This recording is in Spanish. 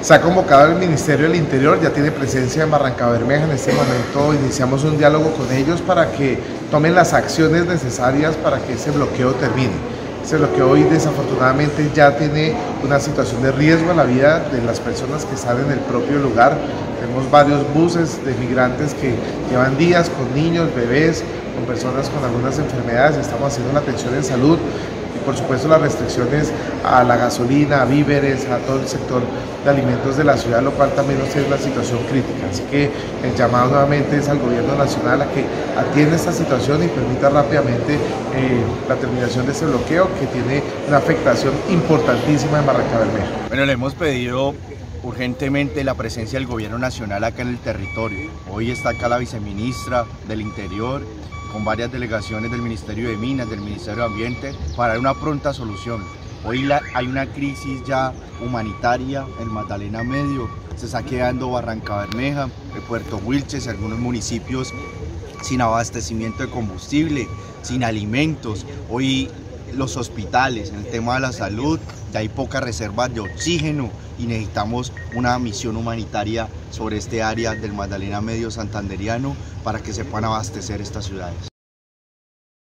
Se ha convocado el Ministerio del Interior, ya tiene presencia en Barrancabermeja. En este momento iniciamos un diálogo con ellos para que tomen las acciones necesarias para que ese bloqueo termine. Ese bloqueo hoy desafortunadamente ya tiene una situación de riesgo a la vida de las personas que están en el propio lugar. Tenemos varios buses de migrantes que llevan días con niños, bebés, con personas con algunas enfermedades. Estamos haciendo la atención en salud y por supuesto las restricciones a la gasolina, a víveres, a todo el sector de alimentos de la ciudad, lo cual también nos tiene una situación crítica. Así que el llamado nuevamente es al gobierno nacional a que atienda esta situación y permita rápidamente la terminación de este bloqueo que tiene una afectación importantísima en Barrancabermeja. Bueno, le hemos pedido urgentemente la presencia del gobierno nacional acá en el territorio. Hoy está acá la viceministra del Interior con varias delegaciones del Ministerio de Minas, del Ministerio de Ambiente, para dar una pronta solución. Hoy hay una crisis ya humanitaria en Magdalena Medio, se está quedando Barrancabermeja, Puerto Wilches, algunos municipios sin abastecimiento de combustible, sin alimentos. Hoy los hospitales, en el tema de la salud, ya hay pocas reservas de oxígeno y necesitamos una misión humanitaria sobre este área del Magdalena Medio santanderiano para que se puedan abastecer estas ciudades.